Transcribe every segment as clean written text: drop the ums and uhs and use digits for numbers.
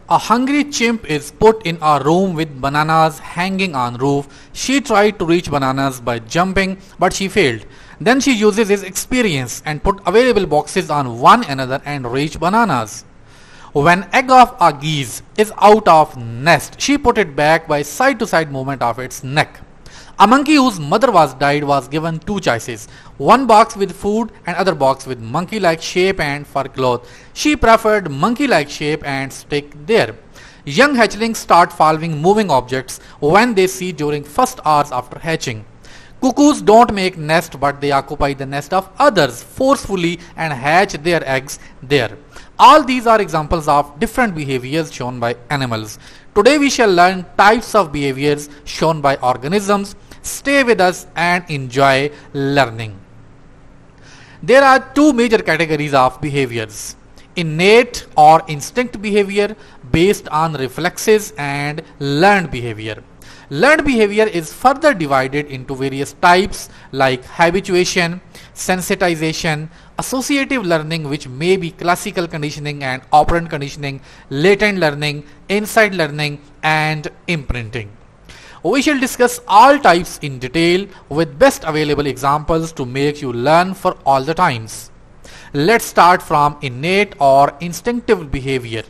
A hungry chimp is put in a room with bananas hanging on roof. She tried to reach bananas by jumping, but she failed. Then she uses his experience and put available boxes on one another and reach bananas. When egg of a geese is out of nest, she put it back by side to side movement of its neck. A monkey whose mother was died was given two choices, one box with food and other box with monkey-like shape and fur cloth. She preferred monkey-like shape and stick there. Young hatchlings start following moving objects when they see during first hours after hatching. Cuckoos don't make nest, but they occupy the nest of others forcefully and hatch their eggs there. All these are examples of different behaviors shown by animals. Today we shall learn types of behaviors shown by organisms. Stay with us and enjoy learning. There are two major categories of behaviors: innate or instinct behavior based on reflexes and learned behavior. Learned behavior is further divided into various types like habituation, sensitization, associative learning, which may be classical conditioning and operant conditioning, latent learning, inside learning, and imprinting. We shall discuss all types in detail with best available examples to make you learn for all the times. Let's start from innate or instinctive behavior.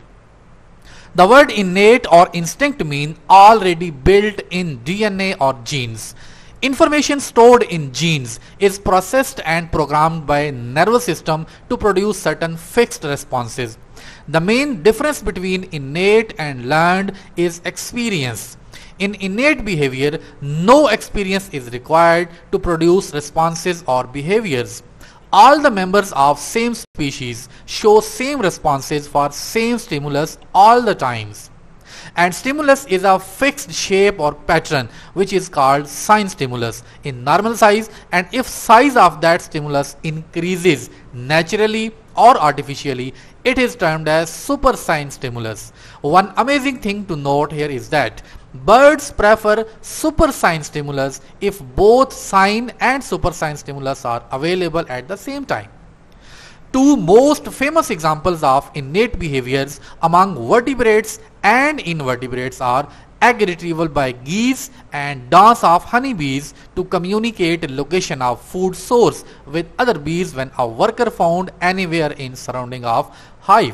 The word innate or instinct means already built in DNA or genes. Information stored in genes is processed and programmed by nervous system to produce certain fixed responses. The main difference between innate and learned is experience. In innate behavior, no experience is required to produce responses or behaviors. All the members of same species show same responses for same stimulus all the times. And stimulus is a fixed shape or pattern which is called sign stimulus in normal size, and if size of that stimulus increases naturally or artificially, it is termed as supersign stimulus. One amazing thing to note here is that birds prefer supersign stimulus if both sign and supersign stimulus are available at the same time. Two most famous examples of innate behaviors among vertebrates and invertebrates are egg retrieval by geese and dance of honeybees to communicate location of food source with other bees when a worker found anywhere in surrounding of hive.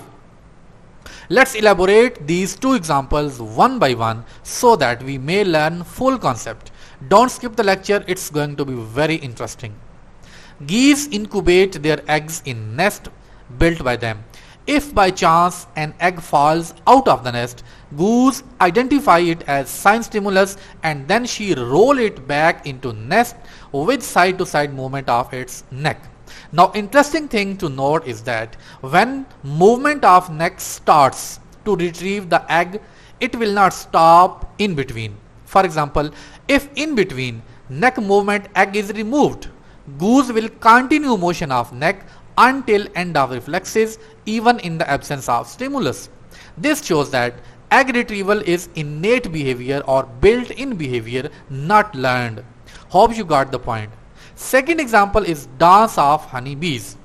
Let's elaborate these two examples one by one so that we may learn full concept. Don't skip the lecture, it's going to be very interesting. Geese incubate their eggs in nest built by them. If by chance an egg falls out of the nest, goose identify it as sign stimulus and then she roll it back into nest with side to side movement of its neck. Now interesting thing to note is that when movement of neck starts to retrieve the egg, it will not stop in between. For example, if in between neck movement egg is removed, goose will continue motion of neck until end of reflexes even in the absence of stimulus. This shows that egg retrieval is innate behavior or built-in behavior, not learned. Hope you got the point. Second example is dance of honeybees.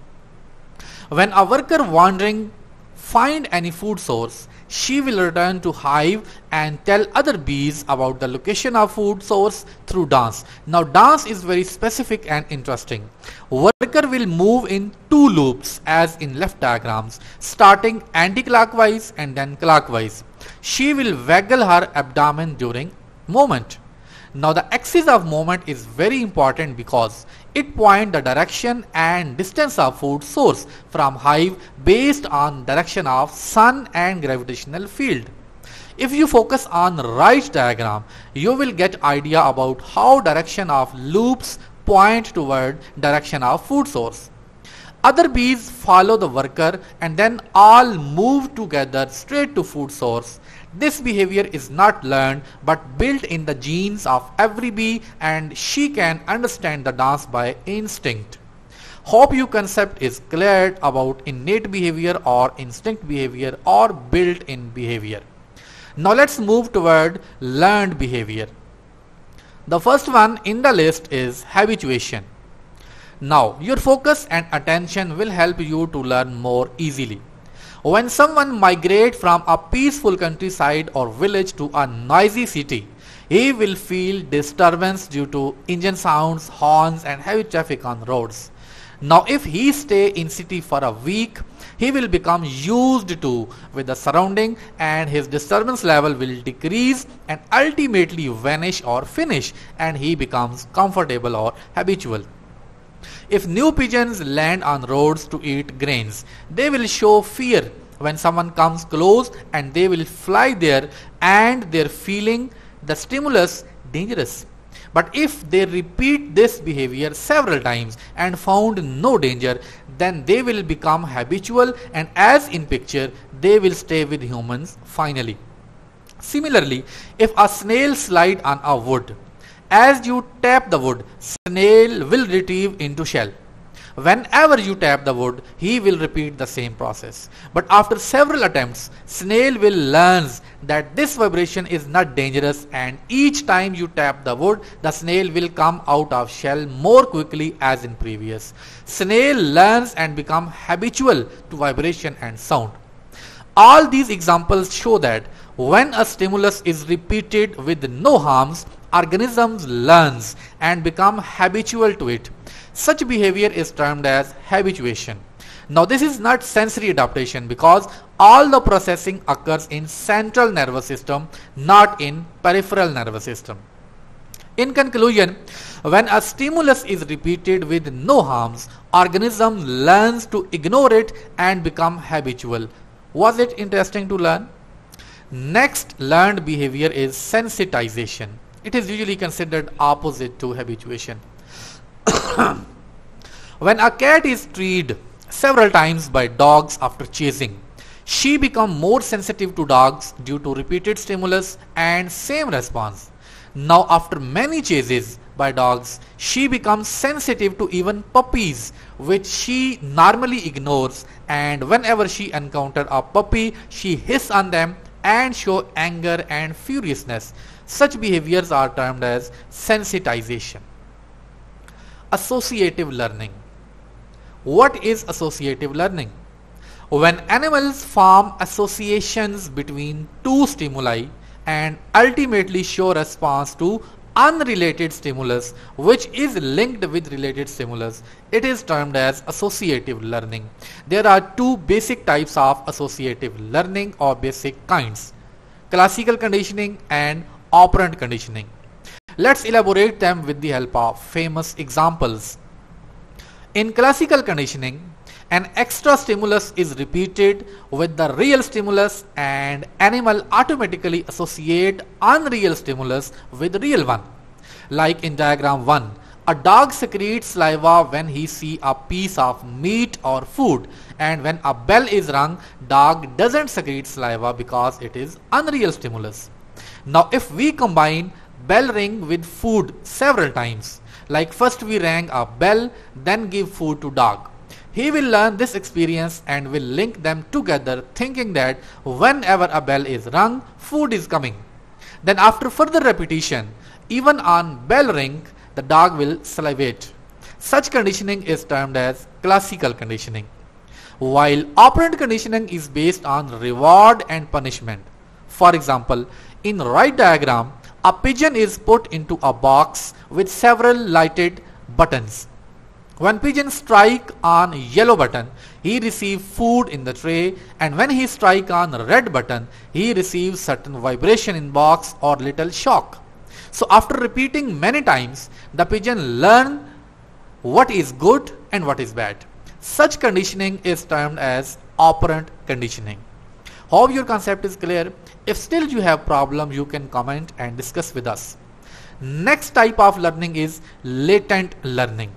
When a worker wandering find any food source, she will return to hive and tell other bees about the location of food source through dance. Now dance is very specific and interesting. Worker will move in two loops as in left diagrams, starting anti-clockwise and then clockwise. She will waggle her abdomen during movement. Now the axis of movement is very important because it points the direction and distance of food source from hive based on direction of sun and gravitational field. If you focus on right diagram, you will get idea about how direction of loops point toward direction of food source. Other bees follow the worker and then all move together straight to food source. This behavior is not learned but built in the genes of every bee, and she can understand the dance by instinct. Hope your concept is clear about innate behavior or instinct behavior or built-in behavior. Now let's move toward learned behavior. The first one in the list is habituation. Now your focus and attention will help you to learn more easily. When someone migrates from a peaceful countryside or village to a noisy city, he will feel disturbance due to engine sounds, horns and heavy traffic on roads. Now if he stay in city for a week, he will become used to with the surrounding and his disturbance level will decrease and ultimately vanish or finish, and he becomes comfortable or habitual. If new pigeons land on roads to eat grains, they will show fear when someone comes close and they will fly there and they're feeling the stimulus dangerous. But if they repeat this behavior several times and found no danger, then they will become habitual, and as in picture, they will stay with humans finally. Similarly, if a snail slide on a wood, as you tap the wood, snail will retrieve into shell. Whenever you tap the wood, he will repeat the same process. But after several attempts, snail will learn that this vibration is not dangerous, and each time you tap the wood, the snail will come out of shell more quickly as in previous. Snail learns and become habitual to vibration and sound. All these examples show that when a stimulus is repeated with no harms, organisms learns and become habitual to it. Such behavior is termed as habituation. Now this is not sensory adaptation because all the processing occurs in central nervous system, not in peripheral nervous system. In conclusion, when a stimulus is repeated with no harms, organism learns to ignore it and become habitual. Was it interesting to learn? Next learned behavior is sensitization. It is usually considered opposite to habituation. When a cat is treated several times by dogs after chasing, she becomes more sensitive to dogs due to repeated stimulus and same response. Now after many chases by dogs, she becomes sensitive to even puppies, which she normally ignores, and whenever she encounters a puppy, she hisses on them and show anger and furiousness. Such behaviors are termed as sensitization. Associative learning. What is associative learning? When animals form associations between two stimuli and ultimately show response to unrelated stimulus which is linked with related stimulus, it is termed as associative learning. There are two basic types of associative learning or basic kinds: classical conditioning and operant conditioning. Let's elaborate them with the help of famous examples. In classical conditioning, an extra stimulus is repeated with the real stimulus and animal automatically associate unreal stimulus with real one. Like in diagram 1, a dog secretes saliva when he sees a piece of meat or food, and when a bell is rung, dog doesn't secrete saliva because it is unreal stimulus. Now if we combine bell ring with food several times, like first we rang a bell, then give food to dog, he will learn this experience and will link them together, thinking that whenever a bell is rung, food is coming. Then after further repetition, even on bell ring, the dog will salivate. Such conditioning is termed as classical conditioning. While operant conditioning is based on reward and punishment. For example, in right diagram, a pigeon is put into a box with several lighted buttons. When pigeon strike on yellow button, he receives food in the tray, and when he strike on red button, he receives certain vibration in box or little shock. So after repeating many times, the pigeon learn what is good and what is bad. Such conditioning is termed as operant conditioning. Hope your concept is clear. If still you have problem, you can comment and discuss with us. Next type of learning is latent learning.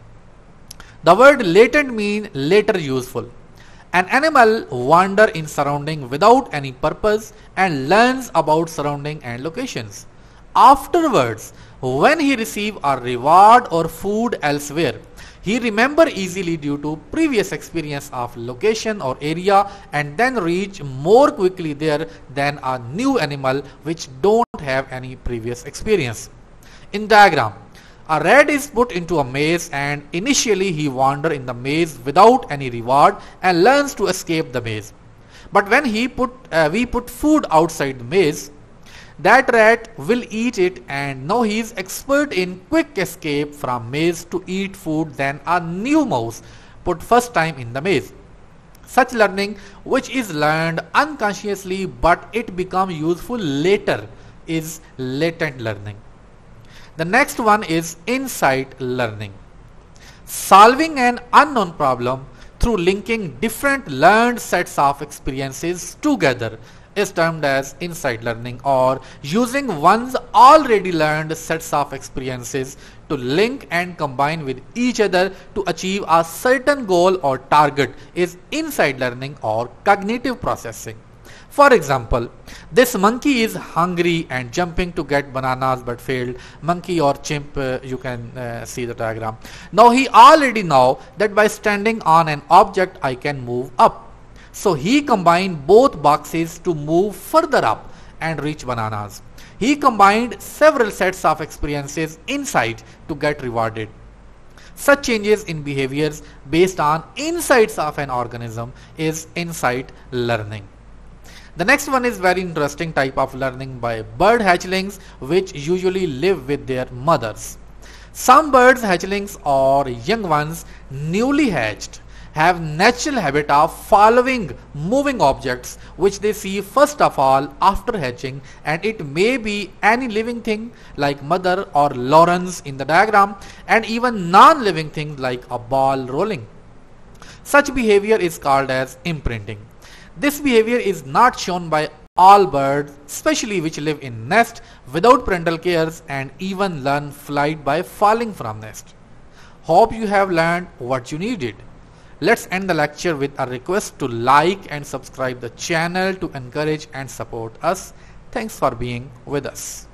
The word latent means later useful. An animal wanders in surrounding without any purpose and learns about surrounding and locations. Afterwards, when he receives a reward or food elsewhere, he remembers easily due to previous experience of location or area, and then reach more quickly there than a new animal which don't have any previous experience. In diagram, a rat is put into a maze, and initially he wanders in the maze without any reward and learns to escape the maze. But when we put food outside the maze, that rat will eat it, and now he is expert in quick escape from maze to eat food than a new mouse put first time in the maze. Such learning, which is learned unconsciously but it becomes useful later, is latent learning. The next one is insight learning. Solving an unknown problem through linking different learned sets of experiences together is termed as insight learning, or using one's already learned sets of experiences to link and combine with each other to achieve a certain goal or target is insight learning or cognitive processing. For example, this monkey is hungry and jumping to get bananas but failed. Monkey or chimp, you can see the diagram. Now he already know that by standing on an object I can move up. So he combined both boxes to move further up and reach bananas. He combined several sets of experiences inside to get rewarded. Such changes in behaviors based on insights of an organism is insight learning. The next one is very interesting type of learning by bird hatchlings, which usually live with their mothers. Some birds hatchlings or young ones newly hatched have natural habit of following moving objects which they see first of all after hatching, and it may be any living thing like mother or Lawrence in the diagram, and even non-living things like a ball rolling. Such behavior is called as imprinting. This behavior is not shown by all birds, especially which live in nest without parental cares and even learn flight by falling from nest. Hope you have learned what you needed. Let's end the lecture with a request to like and subscribe the channel to encourage and support us. Thanks for being with us.